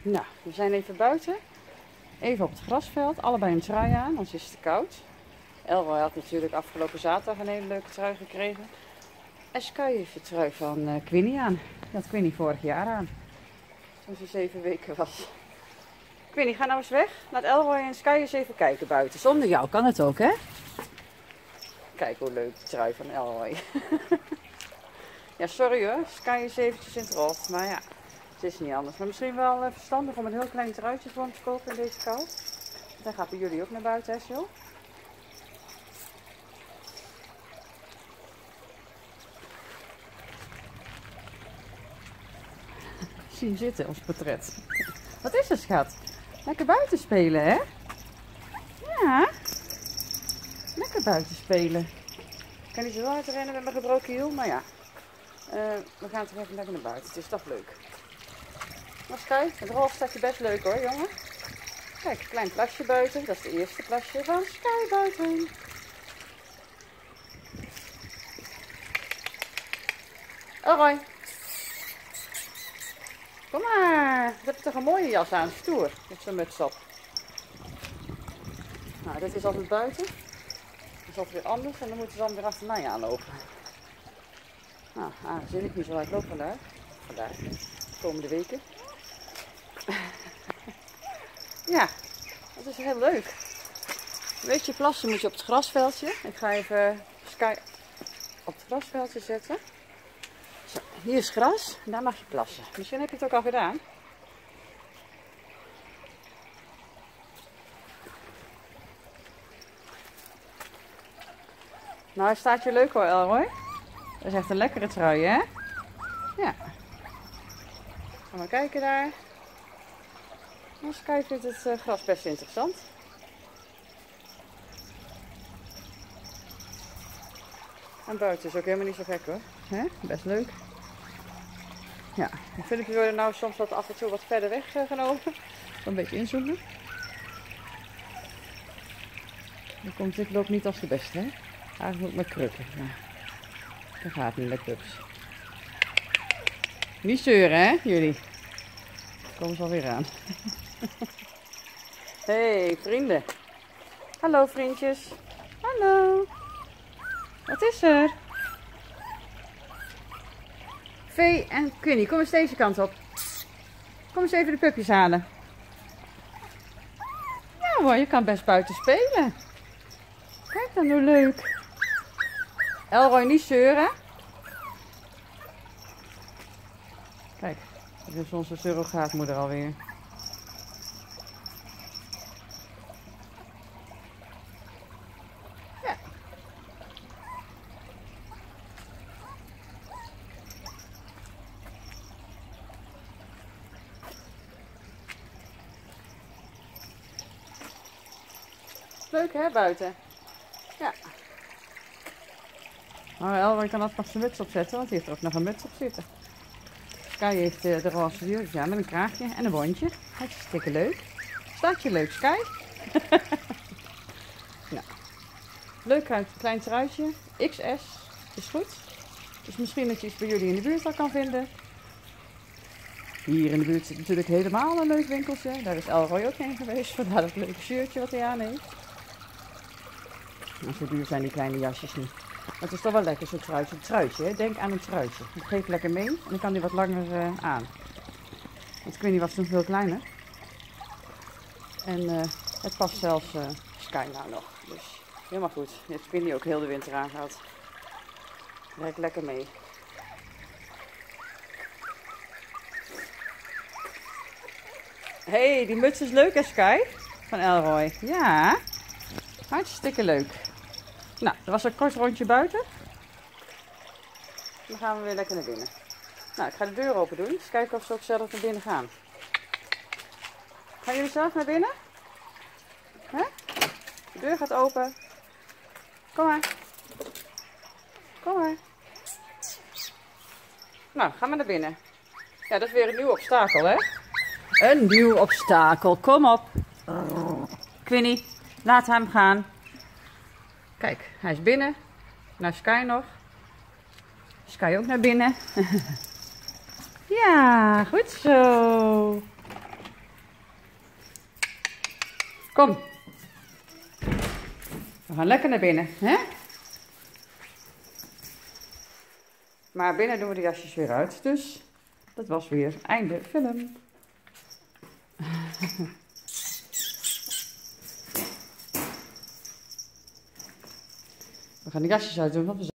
Nou, we zijn even buiten. Even op het grasveld. Allebei een trui aan, anders is het te koud. Elroy had natuurlijk afgelopen zaterdag een hele leuke trui gekregen. En Sky heeft de trui van Quinny aan. Die had Quinny vorig jaar aan. Toen ze 7 weken was. Quinny, ga nou eens weg. Laat Elroy en Sky eens even kijken buiten. Zonder jou kan het ook, hè? Kijk hoe leuk de trui van Elroy. Ja, sorry hoor. Sky is eventjes in het rot. Maar ja, het is niet anders. Maar misschien wel verstandig om een heel klein truitje voor hem te kopen in deze kou. Dan gaat bij jullie ook naar buiten, hè, Sil? Zien zitten, ons portret. Wat is er, schat? Lekker buiten spelen, hè? Ja. Lekker buiten spelen. Ik kan niet zo hard rennen met mijn gebroken hiel, maar ja. We gaan toch even lekker naar buiten. Het is toch leuk. Maar Sky, het rol staat je best leuk hoor, jongen. Kijk, een klein plasje buiten. Dat is het eerste plasje van Sky buiten. Elroy. Kom maar. Je hebt toch een mooie jas aan, stoer. Met zo'n muts op. Nou, dit is altijd buiten. Dat is altijd weer anders en dan moeten ze dan weer achter mij aanlopen. Nou, aangezien ik niet zo hard loop vandaag. De komende weken. Ja, dat is heel leuk. Weet je, plassen moet je op het grasveldje. Ik ga even Sky op het grasveldje zetten. Zo, hier is gras en daar mag je plassen. Misschien heb je het ook al gedaan. Nou, hij staat je leuk hoor, Elroy. Dat is echt een lekkere trui, hè? Ja. Ga maar kijken daar. Nou, Sky vindt het gras best interessant. En buiten is ook helemaal niet zo gek hoor. Hè? Best leuk. Ja, de filmpjes worden nou soms wat af en toe wat verder weg genomen. Een beetje inzoomen. Dan komt dit loopt niet als de beste, hè? Eigenlijk moet ik met krukken. Nou, dat gaat niet met pups. Niet zeuren, hè, jullie? Dan komen ze alweer aan. Hey, vrienden. Hallo, vriendjes. Hallo. Wat is er? Vee en Quinny, kom eens deze kant op. Kom eens even de pupjes halen. Ja hoor, je kan best buiten spelen. Kijk dan hoe leuk. Elroy, niet zeuren. Kijk, dat is onze surrogaatmoeder alweer. Ja. Leuk hè, buiten? Ja. Maar Elroy kan altijd nog zijn muts opzetten, want die heeft er ook nog een muts op zitten. Sky heeft de roze jurk aan met een kraagje en een bondje. Hartstikke leuk. Staat je leuk, Sky? Nou, leuk klein truitje. XS is goed. Dus misschien dat je iets bij jullie in de buurt al kan vinden. Hier in de buurt zit natuurlijk helemaal een leuk winkeltje. Daar is Elroy ook heen geweest. Vandaar dat leuke shirtje wat hij aan heeft. En zo duur zijn die kleine jasjes niet. Maar het is toch wel lekker zo'n truitje. Een truitje, hè? Denk aan een truitje. Dat geef ik lekker mee en dan kan die wat langer aan. Want Quinny was toen veel kleiner. En het past zelfs Sky nou nog. Dus helemaal goed. Die heeft Quinny ook heel de winter aan gehad. Werkt lekker mee. Hey, die muts is leuk hè Sky? Van Elroy. Ja, hartstikke leuk. Nou, dat was een kort rondje buiten. Dan gaan we weer lekker naar binnen. Nou, ik ga de deur open doen. Eens kijken of ze ook zelf naar binnen gaan. Gaan jullie zelf naar binnen? Hè? De deur gaat open. Kom maar. Kom maar. Nou, ga maar naar binnen. Ja, dat is weer een nieuw obstakel, hè? Een nieuw obstakel. Kom op. Quinny, laat hem gaan. Kijk, hij is binnen. Naar Sky nog. Sky ook naar binnen. Ja, goed zo. Kom. We gaan lekker naar binnen, hè? Maar binnen doen we de jasjes weer uit. Dus dat was weer einde film. We gaan de jasjes uitdoen, want we